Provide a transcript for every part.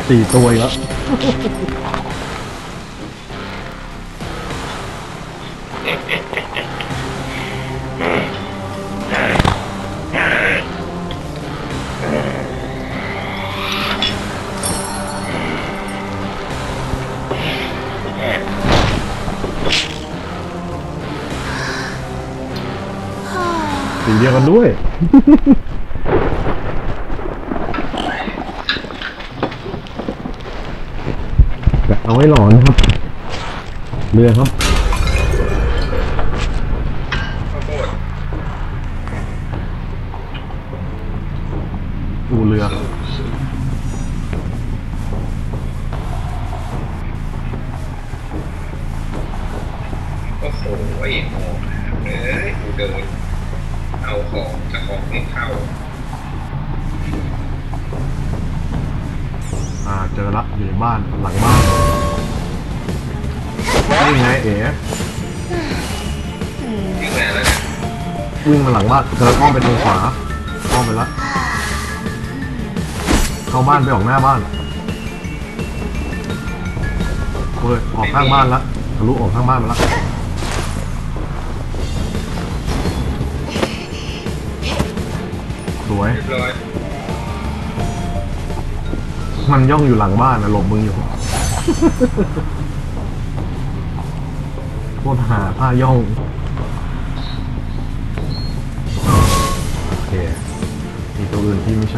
4 ตัวอีกแล้วสีเดียวกันด้วยเอาไว้หลอนนะครับเรือครับดูเรือโอ้โหไอ้หอกกูเดินเอาของแต่ของไม่เข้าเจอละอยู่ในบ้านหลังบ้านนี่ไงเอ๋วิ่งมาแล้วเนี่ยวิ่งมาหลังบ้านเจออ้อมไปทางขวาอ้อมไปละเข้าบ้านไปออกหน้าบ้านเฮ้ยออกข้างบ้านละทะลุออกข้างบ้านมาละสวยมันย่องอยู่หลังบ้านนะหลบมึงอยู่โคตรหาผ้าย่องโอเคมีตัวอื่นที่ไม่ใช่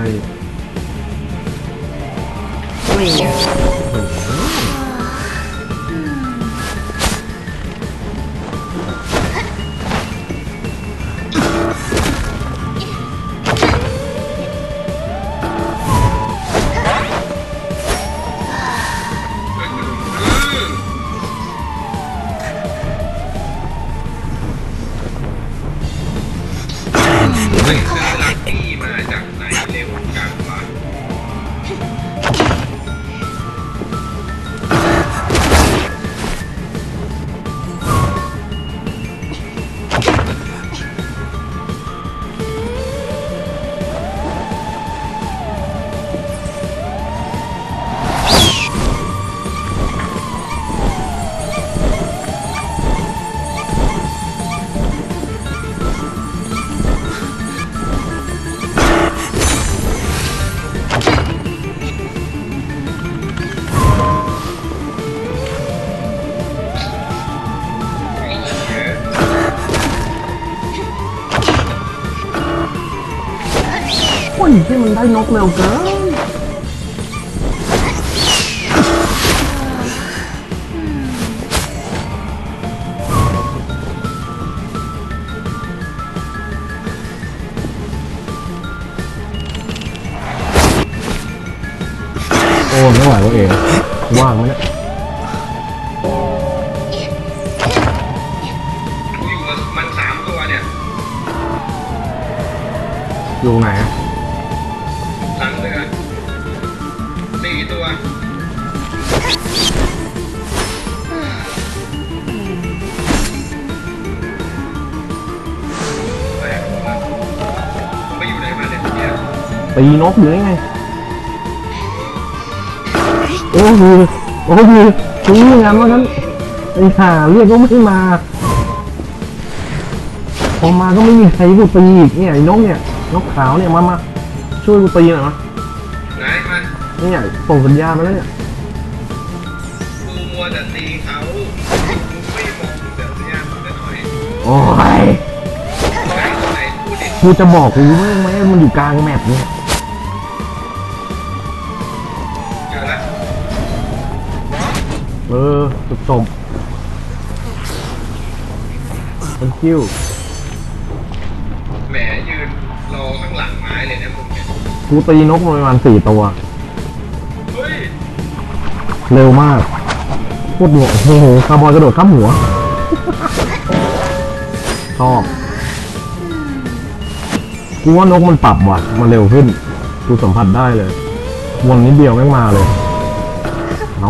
ที่มันได้นกเร็วเกินโอ้ไม่ไหววะเองว่างไหมเนี่ยมัน3 ตัวเนี่ยอยู่ไหนหลังเรือ4 ตัวไปอยู่ไหนมาเนี่ยตีนกอยู่ได้ไงโอ้โหโอ้โหตีงานว่างั้นไอ้ห่าเรียกก็ไม่มาพอมาก็ไม่มีใครกูตีอีกเนี่ยไอ้นกเนี่ยนกขาวเนี่ยมาช่วยกูตีหน่อยมั้ยไหนมันเนี่ยส่งสัญญาณมาแล้วเนี่ยกูมัวแต่ตีเขากูไม่มองสัญญาณมันหน่อยโอ้ยกูจะบอกกูไหมมันอยู่กลางแมปเนี่ยเจอแล้วจบมันคิวแหมยืนรอข้างหลังไม้เลยนะมึงเนี่ยกูตีนกประมาณ4 ตัวเร็วมากโคตรหัวโอ้โหคาร์บอยกระโดดข้ามหัวชอบกูว่านกมันปรับว่ะมันเร็วขึ้นกูสัมผัสได้เลยวนนิดเดียวแม่งมาเลยเอา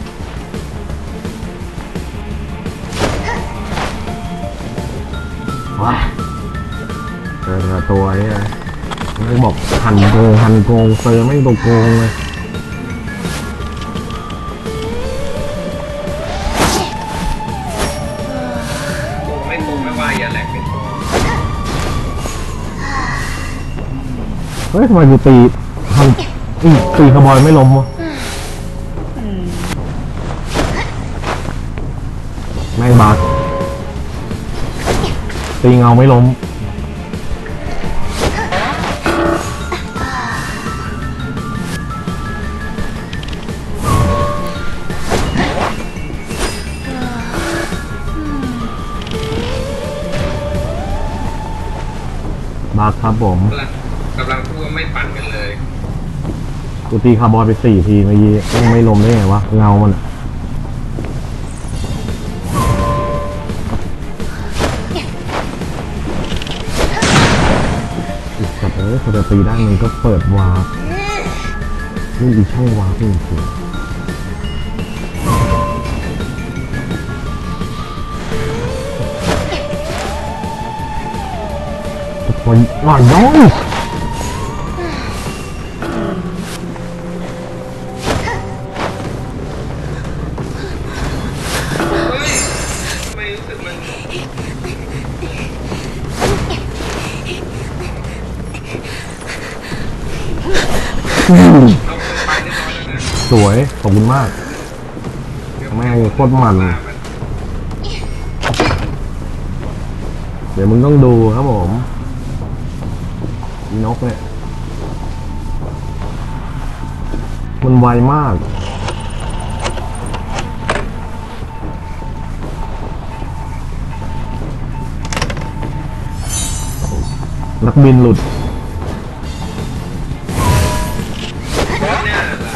ว้าเจอตัวนี้นะไม่บอกหันโกงเซอร์ไม่ตัวโกงเลยอย่าแหลกเป็นตัวเฮ้ยทำไมกูตีตีขบอยไม่ล้มวะแม่งบาดตีเงาไม่ล้มบาดครับผมกำลังพูดว่าไม่ปั่นกันเลยกูตีคาร์บอนไป4 ทีเมื่อกี้ยังไม่ล้มได้ไงวะเงามันอีกสัตว์พอจะตีได้มันก็เปิดวาร์ปนี่อีช่องวาร์ปนี่จริงวันน้อยเฮ้ยทำไมรู้สึกมันเอาคนไปเรียบร้อยแล้วนะสวยขอบคุณมากแม่งโคตรมันเดี๋ยวมึงต้องดูครับผมอีนกเนี่ยมันไวมากนักบินหลุดเนี่ยล่ะ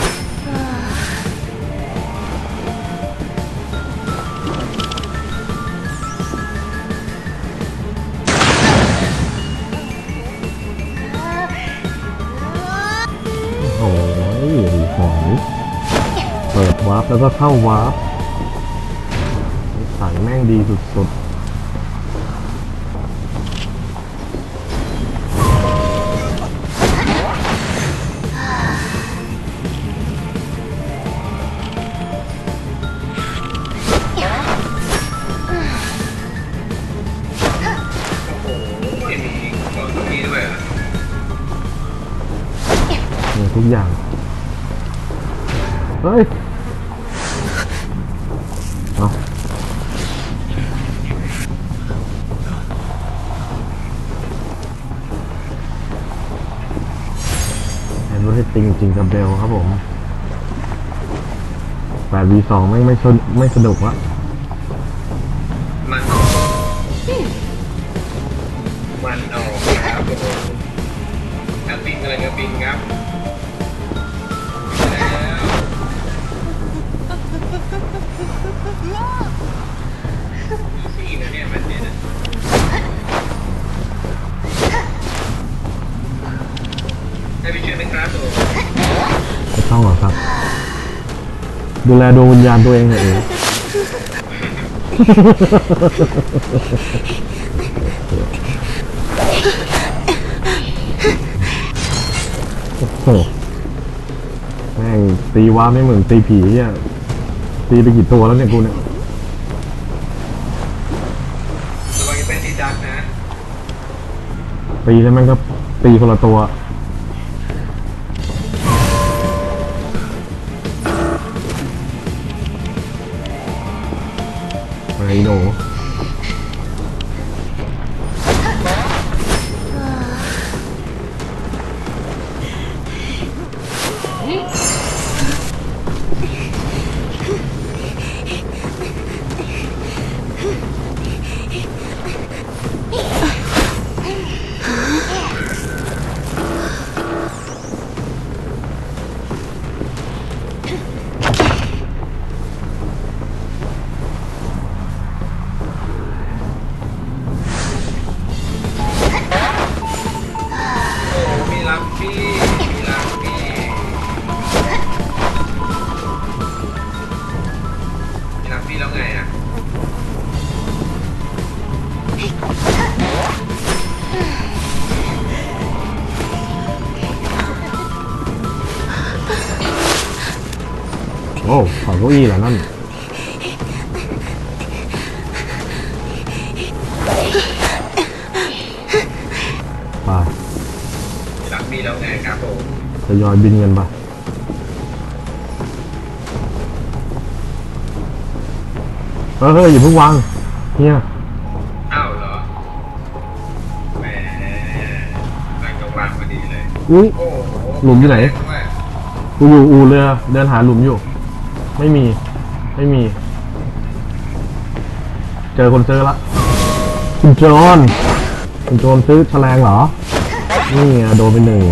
โอ้ยหอยเปิดวาร์ปแล้วก็เข้าวาร์ปสายแม่งดีสุดๆโอ้โหไม่มีของตรงนี้ด้วยอ่ะมีทุกอย่างเฮ้ยเอาแอนด์ติงจริงกับเบลครับผม8v2ไม่สนุกวะมันออกครับผมแอปปิ้งอะไรกับปิ้งครับแล้วสี่นะเนี่ยมันเนี่ยนะให้ไปช่วยไหมครับผมไม่ต้องหรอกครับ ดูแลดวงวิญญาณตัวเองเถอะเองโอ้โหแม่งตีว้าไม่เหมือนตีผีอ่ะตีไปกี่ตัวแล้วเนี่ยกูเนี่ยระวังจะเป็นตีดักนะตีแล้วแม่งก็ตีคนละตัวไอ้หนูมีลัมปี้มีลัมปี้มีลัมปี้แล้วไงอ่ะโอ้ขอเก้าอี้เหรอนั่นทยอยบินกันปะเฮ้ยอย่าเพิ่งวางเนี่ยอ้าวเหรอแหมหลังจากวางพอดีเลยอุ้ยโอ้โหหลุมอยู่ไหนว่ากูอยู่อู่เรือเดินหาหลุมอยู่ ไม่มี เจอคนซื้อละคุณโจรซื้อแฉลงเหรอ นี่ไงโดนไปหนึ่ง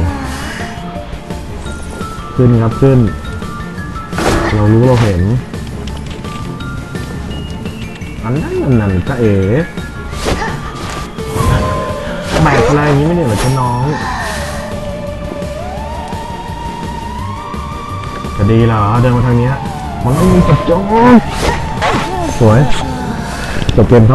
ขึ้นครับขึ้น เรารู้เราเห็น อันนั้นจะเอ๋แบกอะไรอย่างนี้ไม่เนี่ยเหรอเจ้าน้องจะดีเหรอเดินมาทางเนี้ยมันไม่มีจับโจรสวยจบเกมครับ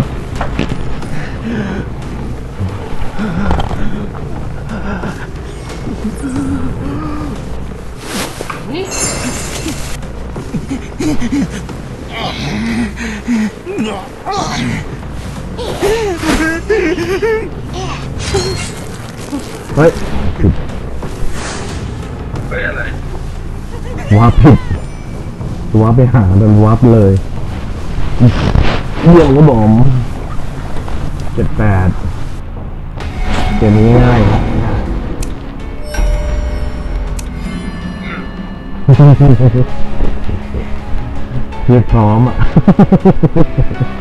เฮ้ยผิดไปอะไรวาร์ปผิดวาร์ปไปหาเป็นวาร์ปเลยเยี่ยมก็บอก78เกมนี้ง่ายครับเรียบพร้อมอ่ะ